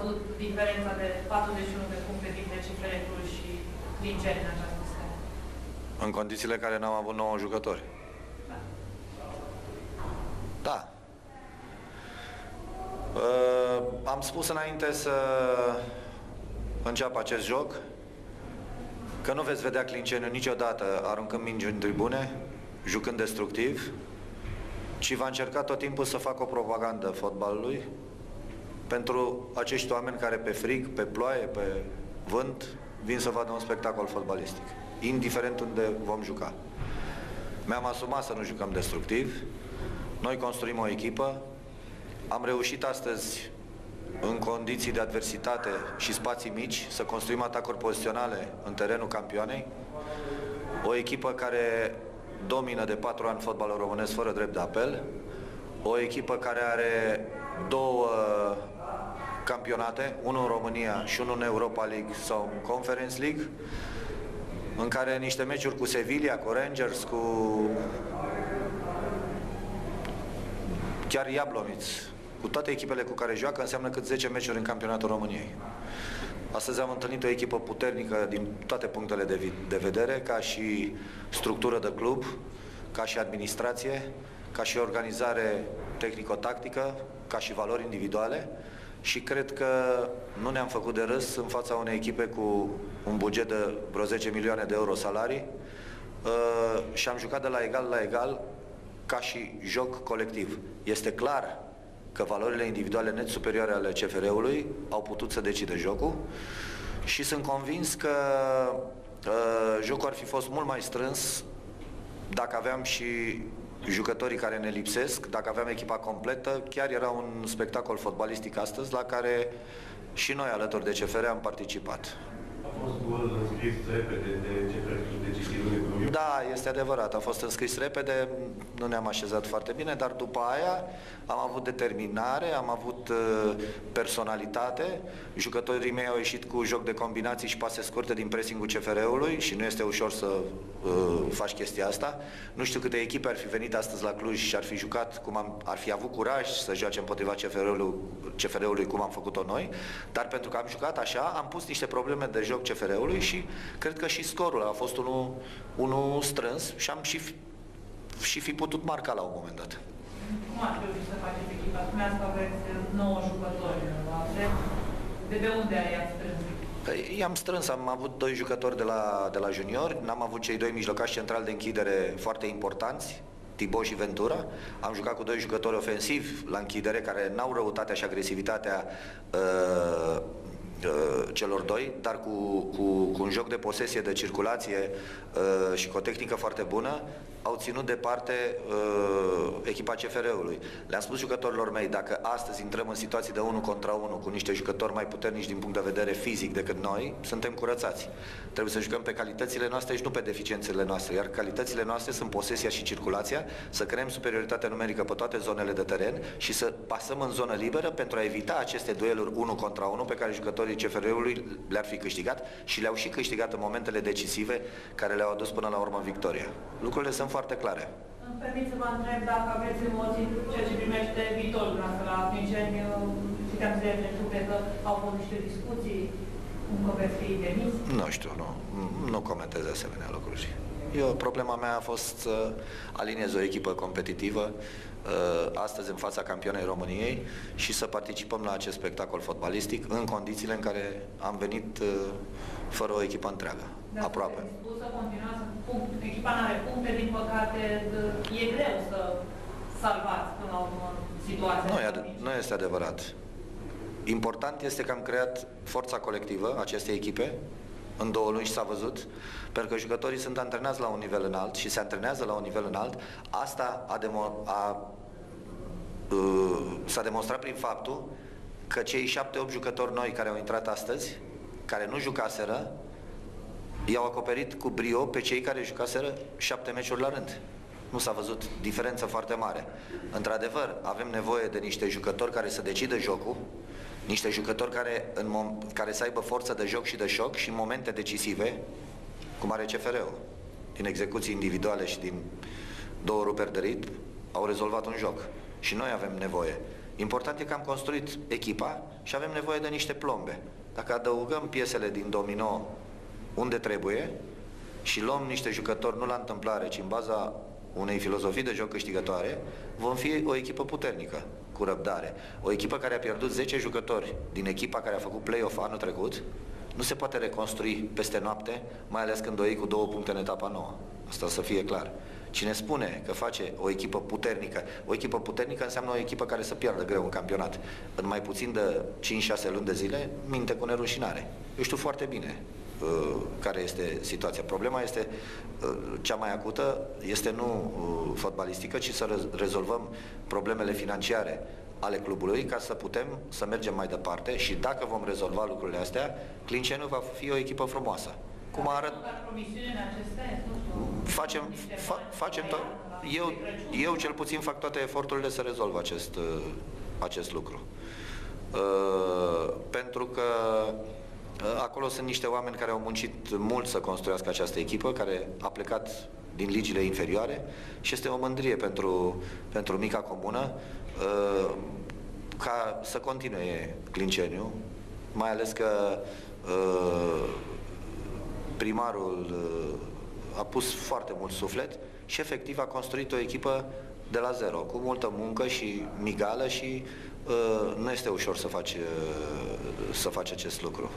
văzut diferența de 41 de puncte dintre Ciferetul și Clinceni în această seară? În condițiile în care n-am avut 9 jucători. Da. Am spus înainte să înceapă acest joc că nu veți vedea Clinceniu niciodată aruncând mingi în tribune, jucând destructiv, ci va încerca tot timpul să facă o propagandă fotbalului pentru acești oameni care pe frig, pe ploaie, pe vânt vin să vadă un spectacol fotbalistic, indiferent unde vom juca. Mi-am asumat să nu jucăm destructiv. Noi construim o echipă. Am reușit astăzi, în condiții de adversitate și spații mici, să construim atacuri poziționale în terenul campioanei. O echipă care domină de 4 ani fotbalul românesc fără drept de apel. O echipă care are 2 campionate, unul în România și unul în Europa League sau în Conference League, în care niște meciuri cu Sevilla, cu Rangers, cu chiar Iabloniț, cu toate echipele cu care joacă, înseamnă cât 10 meciuri în campionatul României. Astăzi am întâlnit o echipă puternică din toate punctele de vedere, ca și structură de club, ca și administrație, ca și organizare tehnico-tactică, ca și valori individuale, și cred că nu ne-am făcut de râs în fața unei echipe cu un buget de vreo 10 milioane de euro salarii și am jucat de la egal la egal ca și joc colectiv. Este clar că valorile individuale net superioare ale CFR-ului au putut să decide jocul și sunt convins că jocul ar fi fost mult mai strâns dacă aveam și jucătorii care ne lipsesc, dacă aveam echipa completă. Chiar era un spectacol fotbalistic astăzi la care și noi alături de CFR am participat. A fost gol înscris repede de CFR de Cichilul. Da, este adevărat, a fost înscris repede, nu ne-am așezat foarte bine, dar după aia am avut determinare, am avut personalitate, jucătorii mei au ieșit cu joc de combinații și pase scurte din pressing-ul CFR-ului și nu este ușor să faci chestia asta. Nu știu câte echipe ar fi venit astăzi la Cluj și ar fi jucat, ar fi avut curaj să joace împotriva CFR-ului cum am făcut-o noi, dar pentru că am jucat așa, am pus niște probleme de joc CFR-ului și cred că și scorul a fost unul strâns și am și fi putut marca la un moment dat. Cum ați reușit să faceți echipa? Spuneați că aveți 9 jucători. De unde i-ați strâns? I-am strâns, am avut 2 jucători de la juniori, n-am avut cei 2 mijlocași centrali de închidere foarte importanți, Thibaut și Ventura. Am jucat cu 2 jucători ofensivi la închidere care n-au răutatea și agresivitatea celor 2, dar cu un joc de posesie, de circulație și cu o tehnică foarte bună, au ținut departe echipa CFR-ului. Le-am spus jucătorilor mei, dacă astăzi intrăm în situații de 1 contra 1 cu niște jucători mai puternici din punct de vedere fizic decât noi, suntem curățați. Trebuie să jucăm pe calitățile noastre și nu pe deficiențele noastre, iar calitățile noastre sunt posesia și circulația, să creăm superioritate numerică pe toate zonele de teren și să pasăm în zonă liberă pentru a evita aceste dueluri 1 contra 1 pe care jucătorii CFR-ului le-ar fi câștigat și le-au și câștigat în momentele decisive care le-au adus până la urmă victoria. Lucrurile sunt foarte clare. Îmi permit să vă întreb dacă aveți emoții ceea ce primește viitorul dumneavoastră la Clinceni. Citeam zilele trecute că au fost niște discuții, cum că veți fi demis. Nu știu, nu comentez asemenea lucruri. Problema mea a fost să aliniez o echipă competitivă astăzi în fața campionei României și să participăm la acest spectacol fotbalistic în condițiile în care am venit fără o echipă întreagă, aproape. Să continuați, echipa n-are puncte, din păcate e greu să salvați până la urmă situația. Nu este adevărat. Important este că am creat forța colectivă acestei echipe în 2 luni și s-a văzut, pentru că jucătorii sunt antrenați la un nivel înalt și se antrenează la un nivel înalt. Asta s-a demonstrat prin faptul că cei 7-8 jucători noi care au intrat astăzi, care nu jucaseră, i-au acoperit cu brio pe cei care jucaseră 7 meciuri la rând. Nu s-a văzut diferență foarte mare. Într-adevăr, avem nevoie de niște jucători care să decidă jocul, niște jucători care să aibă forță de joc și de șoc și în momente decisive, cum are CFR-ul, din execuții individuale și din 2 ruperi de ritm, au rezolvat un joc. Și noi avem nevoie. Important e că am construit echipa și avem nevoie de niște plombe. Dacă adăugăm piesele din domino unde trebuie și luăm niște jucători nu la întâmplare, ci în baza unei filozofii de joc câștigătoare, vom fi o echipă puternică, cu răbdare. O echipă care a pierdut 10 jucători din echipa care a făcut play-off anul trecut, nu se poate reconstrui peste noapte, mai ales când o iei cu 2 puncte în etapa nouă. Asta să fie clar. Cine spune că face o echipă puternică înseamnă o echipă care să piardă greu în campionat. În mai puțin de 5-6 luni de zile, minte cu nerușinare. Eu știu foarte bine care este situația. Problema este cea mai acută, este nu fotbalistică, ci să rezolvăm problemele financiare ale clubului ca să putem să mergem mai departe și dacă vom rezolva lucrurile astea, Clinceniu va fi o echipă frumoasă. Cum arăt... Facem tot. Eu cel puțin fac toate eforturile să rezolv acest lucru. Pentru că acolo sunt niște oameni care au muncit mult să construiască această echipă, care a plecat din ligile inferioare și este o mândrie pentru mica comună ca să continue Clinceniu, mai ales că primarul a pus foarte mult suflet și efectiv a construit o echipă de la zero, cu multă muncă și migală și nu este ușor să faci acest lucru.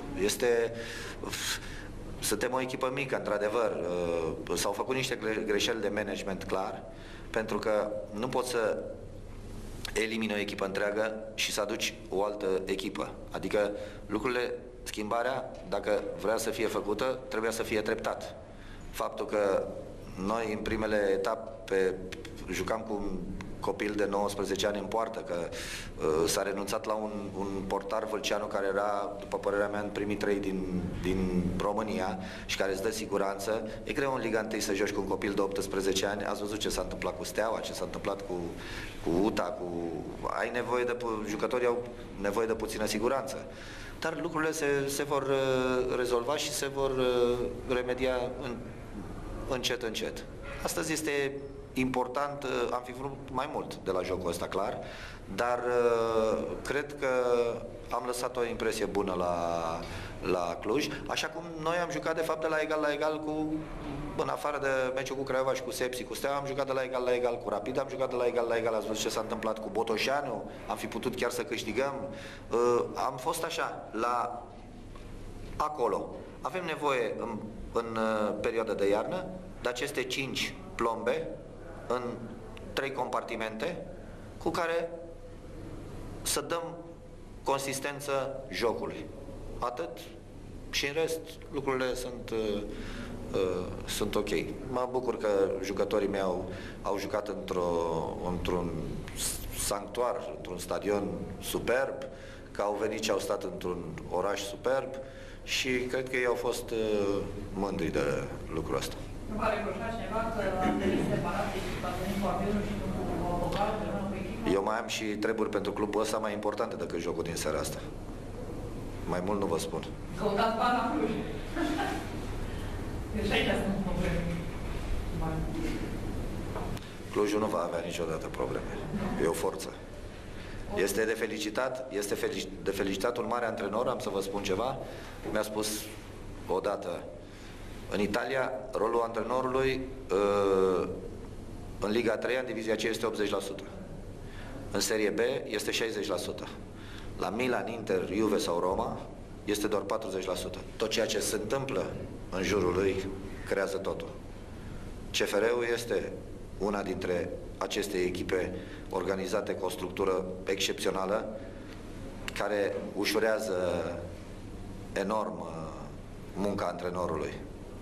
Suntem o echipă mică, într-adevăr. S-au făcut niște greșeli de management, clar, pentru că nu poți să elimini o echipă întreagă și să aduci o altă echipă. Adică lucrurile, schimbarea, dacă vrea să fie făcută, trebuia să fie treptat. Faptul că noi în primele etape jucam cu un copil de 19 ani în poartă, că s-a renunțat la un portar Vâlceanu care era, după părerea mea, în primii 3 din România și care îți dă siguranță. E greu în Liga 1 să joci cu un copil de 18 ani. Ați văzut ce s-a întâmplat cu Steaua, ce s-a întâmplat cu UTA, jucătorii au nevoie de puțină siguranță. Dar lucrurile se vor rezolva și se vor remedia încet, încet. Astăzi este important, am fi vrut mai mult de la jocul ăsta, clar, dar cred că am lăsat o impresie bună la Cluj, așa cum noi am jucat de fapt de la egal cu, în afară de meciul cu Craiova și cu Sepsi, cu Steaua, am jucat de la egal cu Rapid, am jucat de la egal, ați văzut ce s-a întâmplat cu Botoșanu, am fi putut chiar să câștigăm, am fost așa, acolo. Avem nevoie în perioada de iarnă de aceste 5 plombe în 3 compartimente cu care să dăm consistență jocului. Atât. Și în rest lucrurile sunt ok. Mă bucur că jucătorii mei au jucat într-un sanctuar, într-un stadion superb, că au venit și au stat într-un oraș superb și cred că ei au fost mândri de lucrul ăsta. Nu va reproșa cineva că a venit separat și a venit cu avionul și nu cu autocar, cu echipă? Eu mai am și treburi pentru clubul ăsta mai importante decât jocul din seara asta. Mai mult nu vă spun. Căutați bani la Cluj. Deci aici sunt probleme. Clujul nu va avea niciodată probleme. E o forță. Este de felicitat un mare antrenor, am să vă spun ceva. Mi-a spus odată, în Italia, rolul antrenorului în Liga 3, în Divizia C, este 80%. În Serie B este 60%. La Milan, Inter, Juve sau Roma este doar 40%. Tot ceea ce se întâmplă în jurul lui creează totul. CFR-ul este una dintre aceste echipe organizate cu o structură excepțională care ușurează enorm munca antrenorului.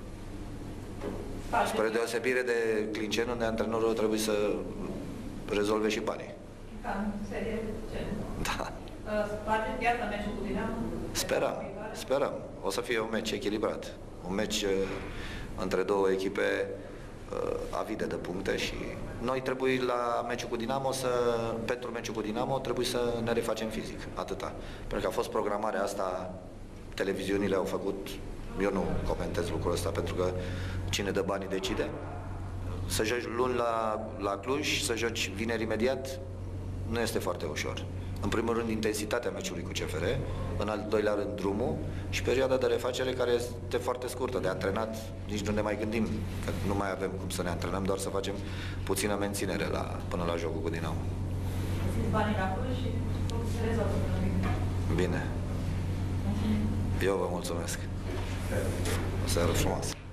Spre deosebire de Clinceniu, unde antrenorul trebuie să rezolve și banii. Ca în serie C. Da. Faceți iartă meciul cu Dinamo? Sperăm. O să fie un meci echilibrat. Un meci între două echipe avide de puncte și noi trebuie la meciul cu Dinamo pentru meciul cu Dinamo trebuie să ne refacem fizic. Atâta. Pentru că a fost programarea asta, televiziunile au făcut, eu nu comentez lucrul ăsta pentru că cine dă banii decide. Să joci luni la Cluj, să joci vineri imediat, nu este foarte ușor. În primul rând, intensitatea meciului cu CFR, în al doilea rând, drumul și perioada de refacere care este foarte scurtă. De antrenat, nici nu ne mai gândim, că nu mai avem cum să ne antrenăm, doar să facem puțină menținere până la jocul cu Dinamo. Găsiți banii acolo și se rezolvă. Bine. Eu vă mulțumesc. O seară frumoasă.